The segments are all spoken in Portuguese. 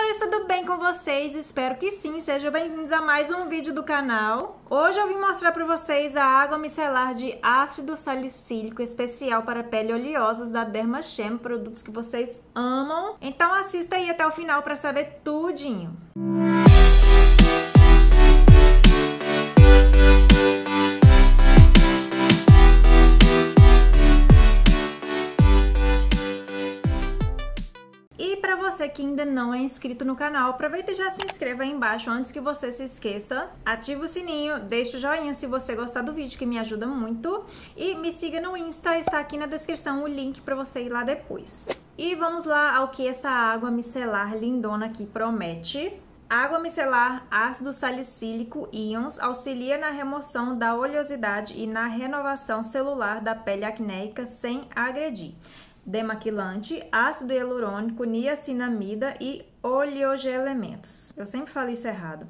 senhores, tudo bem com vocês? Espero que sim, sejam bem-vindos a mais um vídeo do canal. Hoje eu vim mostrar para vocês a água micelar de ácido salicílico especial para pele oleosas da Dermachem, produtos que vocês amam. Então assista aí até o final para saber tudinho. Você que ainda não é inscrito no canal, aproveita e já se inscreva aí embaixo antes que você se esqueça. Ativa o sininho, deixa o joinha se você gostar do vídeo, que me ajuda muito. E me siga no Insta, está aqui na descrição o link para você ir lá depois. E vamos lá ao que essa água micelar lindona aqui promete. Água micelar ácido salicílico íons auxilia na remoção da oleosidade e na renovação celular da pele acnéica sem agredir. Demaquilante, ácido hialurônico, niacinamida e oligoelementos. Eu sempre falo isso errado.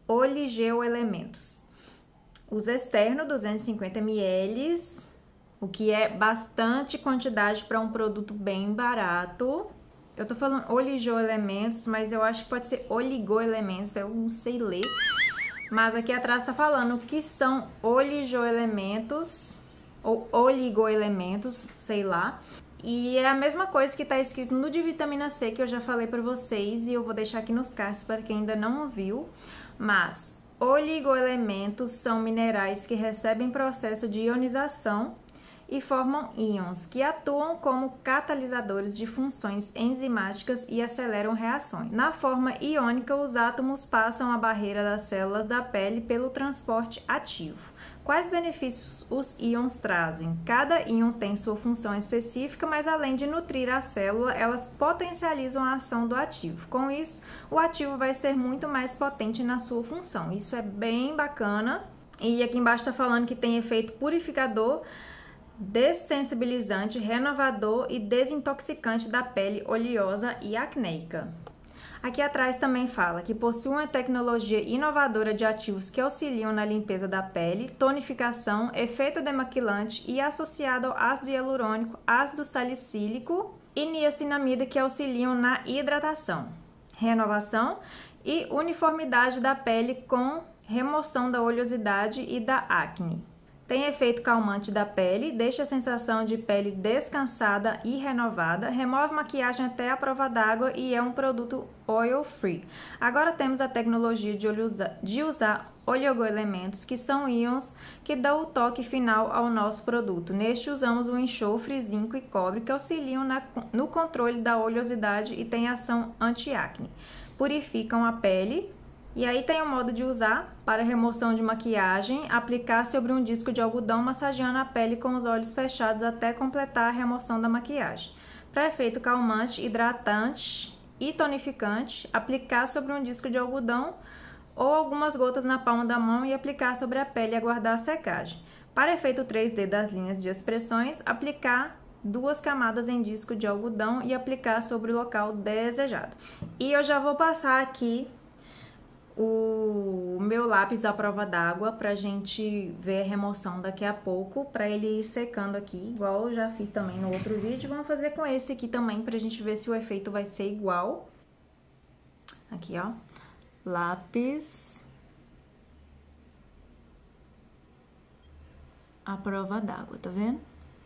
Oligoelementos. Uso externo, 250 ml, o que é bastante quantidade para um produto bem barato. Eu tô falando oligoelementos, mas eu acho que pode ser oligoelementos, eu não sei ler. Mas aqui atrás tá falando que são oligoelementos ou oligoelementos, sei lá. E é a mesma coisa que está escrito no de vitamina C, que eu já falei para vocês, e eu vou deixar aqui nos cards para quem ainda não viu. Mas oligoelementos são minerais que recebem processo de ionização e formam íons, que atuam como catalisadores de funções enzimáticas e aceleram reações. Na forma iônica, os átomos passam a barreira das células da pele pelo transporte ativo. Quais benefícios os íons trazem? Cada íon tem sua função específica, mas além de nutrir a célula, elas potencializam a ação do ativo. Com isso, o ativo vai ser muito mais potente na sua função. Isso é bem bacana. E aqui embaixo está falando que tem efeito purificador, dessensibilizante, renovador e desintoxicante da pele oleosa e acnéica. Aqui atrás também fala que possui uma tecnologia inovadora de ativos que auxiliam na limpeza da pele, tonificação, efeito demaquilante e associado ao ácido hialurônico, ácido salicílico e niacinamida que auxiliam na hidratação, renovação e uniformidade da pele com remoção da oleosidade e da acne. Tem efeito calmante da pele, deixa a sensação de pele descansada e renovada, remove maquiagem até a prova d'água e é um produto oil free. Agora temos a tecnologia de usar oligoelementos, que são íons que dão o toque final ao nosso produto. Neste usamos o enxofre, zinco e cobre que auxiliam no controle da oleosidade e têm ação anti-acne. Purificam a pele. E aí tem o modo de usar para remoção de maquiagem, aplicar sobre um disco de algodão, massageando a pele com os olhos fechados até completar a remoção da maquiagem. Para efeito calmante, hidratante e tonificante, aplicar sobre um disco de algodão ou algumas gotas na palma da mão e aplicar sobre a pele e aguardar a secagem. Para efeito 3D das linhas de expressões, aplicar 2 camadas em disco de algodão e aplicar sobre o local desejado. E eu já vou passar aqui o meu lápis à prova d'água pra gente ver a remoção daqui a pouco, pra ele ir secando aqui, igual eu já fiz também no outro vídeo. Vamos fazer com esse aqui também pra gente ver se o efeito vai ser igual. Aqui, ó, lápis à prova d'água, tá vendo?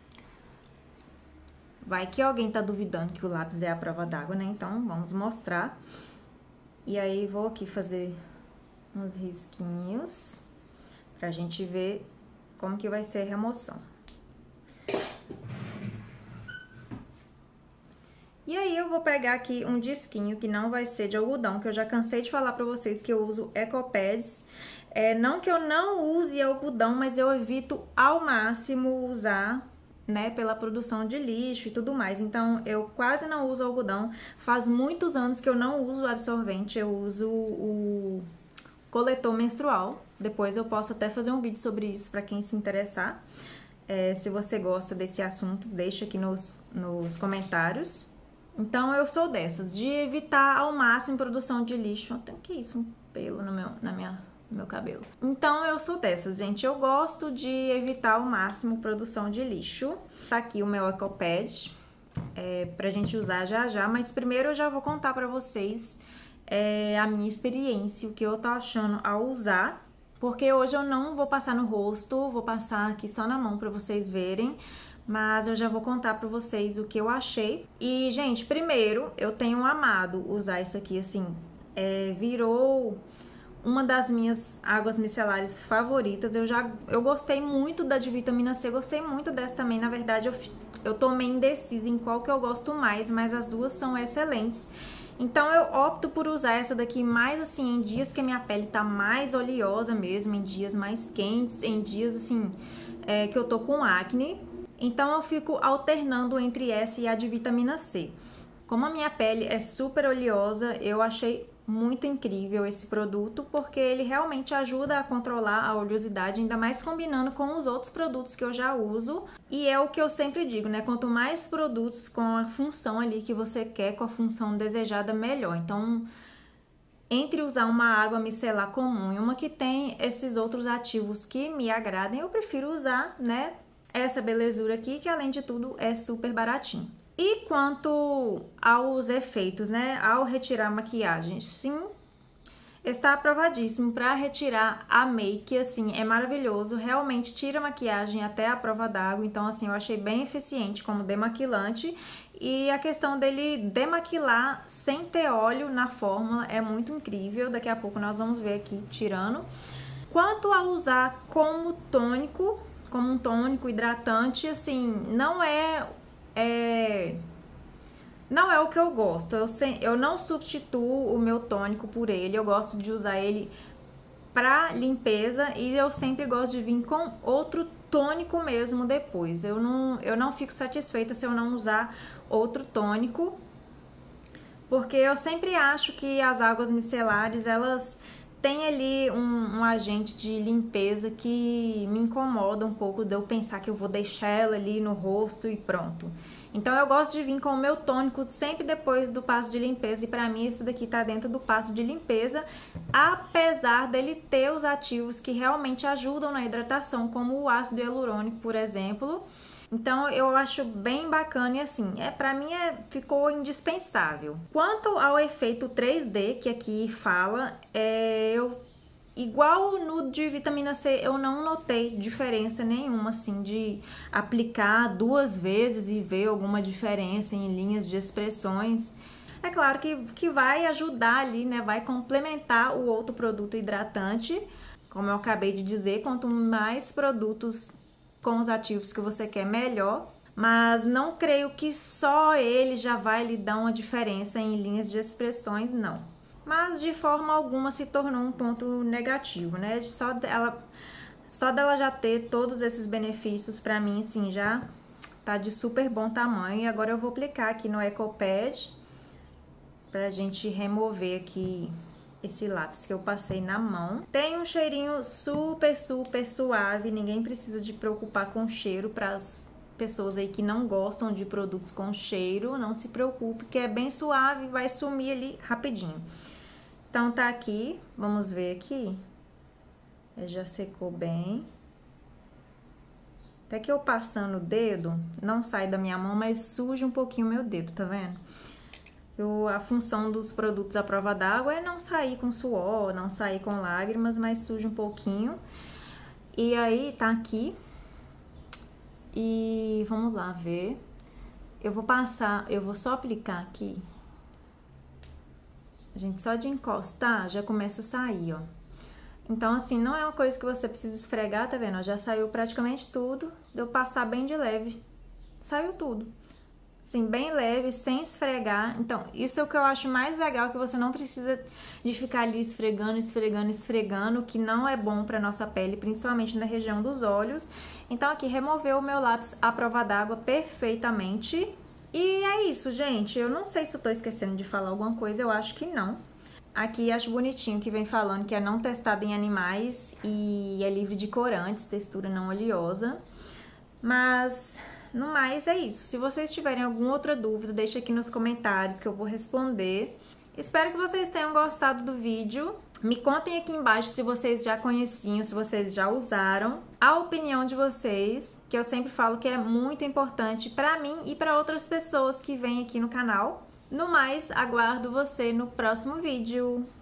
Vai que alguém tá duvidando que o lápis é à prova d'água, né? Então, vamos mostrar. E aí, vou aqui fazer uns risquinhos pra gente ver como que vai ser a remoção. E aí, eu vou pegar aqui um disquinho que não vai ser de algodão, que eu já cansei de falar pra vocês que eu uso Ecopads. Não que eu não use algodão, mas eu evito ao máximo usar, né, pela produção de lixo e tudo mais. Então, eu quase não uso algodão. Faz muitos anos que eu não uso absorvente, eu uso o coletor menstrual. Depois eu posso até fazer um vídeo sobre isso para quem se interessar. Se você gosta desse assunto, deixa aqui nos comentários. Então, eu sou dessas, de evitar ao máximo produção de lixo. Tem que isso, um pelo no meu cabelo. Então, eu sou dessas, gente. Eu gosto de evitar ao máximo produção de lixo. Tá aqui o meu Ecopad, pra gente usar já já. Mas primeiro eu já vou contar pra vocês a minha experiência, o que eu tô achando ao usar. Porque hoje eu não vou passar no rosto, vou passar aqui só na mão pra vocês verem. Mas eu já vou contar pra vocês o que eu achei. E, gente, primeiro, eu tenho amado usar isso aqui, assim, virou uma das minhas águas micelares favoritas. Eu gostei muito da de vitamina C, gostei muito dessa também. Na verdade, eu tô meio indecisa em qual que eu gosto mais, mas as duas são excelentes. Então eu opto por usar essa daqui mais assim em dias que a minha pele tá mais oleosa mesmo, em dias mais quentes, em dias assim que eu tô com acne. Então eu fico alternando entre essa e a de vitamina C. Como a minha pele é super oleosa, eu achei muito incrível esse produto, porque ele realmente ajuda a controlar a oleosidade, ainda mais combinando com os outros produtos que eu já uso. E é o que eu sempre digo, né? Quanto mais produtos com a função ali que você quer, com a função desejada, melhor. Então, entre usar uma água micelar comum e uma que tem esses outros ativos que me agradem, eu prefiro usar, né, essa belezura aqui, que além de tudo é super baratinho. E quanto aos efeitos, né, ao retirar a maquiagem, sim, está aprovadíssimo para retirar a make, assim, é maravilhoso, realmente tira a maquiagem até a prova d'água, então assim, eu achei bem eficiente como demaquilante. E a questão dele demaquilar sem ter óleo na fórmula é muito incrível, daqui a pouco nós vamos ver aqui tirando. Quanto a usar como tônico, como um tônico hidratante, assim, não é o que eu gosto. Eu não substituo o meu tônico por ele. Eu gosto de usar ele pra limpeza e eu sempre gosto de vir com outro tônico mesmo depois. Eu não fico satisfeita se eu não usar outro tônico, porque eu sempre acho que as águas micelares, elas tem ali um agente de limpeza que me incomoda um pouco de eu pensar que eu vou deixar ela ali no rosto e pronto. Então eu gosto de vir com o meu tônico sempre depois do passo de limpeza, e pra mim esse daqui tá dentro do passo de limpeza, apesar dele ter os ativos que realmente ajudam na hidratação, como o ácido hialurônico, por exemplo. Então eu acho bem bacana e assim, pra mim ficou indispensável. Quanto ao efeito 3D que aqui fala, igual no de vitamina C, eu não notei diferença nenhuma, assim, de aplicar 2 vezes e ver alguma diferença em linhas de expressões. É claro que vai ajudar ali, né, vai complementar o outro produto hidratante. Como eu acabei de dizer, quanto mais produtos com os ativos que você quer, melhor. Mas não creio que só ele já vai lhe dar uma diferença em linhas de expressões, não. Mas de forma alguma se tornou um ponto negativo, né? Só dela já ter todos esses benefícios, pra mim, assim, já tá de super bom tamanho. E agora eu vou aplicar aqui no Ecopad pra gente remover aqui esse lápis que eu passei na mão. Tem um cheirinho super, super suave, ninguém precisa de preocupar com cheiro. Para as pessoas aí que não gostam de produtos com cheiro, não se preocupe, que é bem suave, vai sumir ali rapidinho. Então tá aqui, vamos ver aqui. Já secou bem. Até que eu passando o dedo, não sai da minha mão, mas suja um pouquinho o meu dedo, tá vendo? A função dos produtos à prova d'água é não sair com suor, não sair com lágrimas, mas suja um pouquinho. E aí, tá aqui. E vamos lá ver. Eu vou só aplicar aqui. Gente, só de encostar já começa a sair, ó. Então, assim, não é uma coisa que você precisa esfregar, tá vendo? Já saiu praticamente tudo. Deu passar bem de leve. Saiu tudo. Assim, bem leve, sem esfregar. Então, isso é o que eu acho mais legal, que você não precisa de ficar ali esfregando, esfregando, esfregando, que não é bom pra nossa pele, principalmente na região dos olhos. Então, aqui, removeu o meu lápis à prova d'água perfeitamente. E é isso, gente. Eu não sei se eu tô esquecendo de falar alguma coisa, eu acho que não. Aqui, acho bonitinho que vem falando que é não testado em animais e é livre de corantes, textura não oleosa. Mas no mais é isso. Se vocês tiverem alguma outra dúvida, deixa aqui nos comentários que eu vou responder. Espero que vocês tenham gostado do vídeo. Me contem aqui embaixo se vocês já conheciam, se vocês já usaram. A opinião de vocês, que eu sempre falo que é muito importante pra mim e pra outras pessoas que vêm aqui no canal. No mais, aguardo você no próximo vídeo.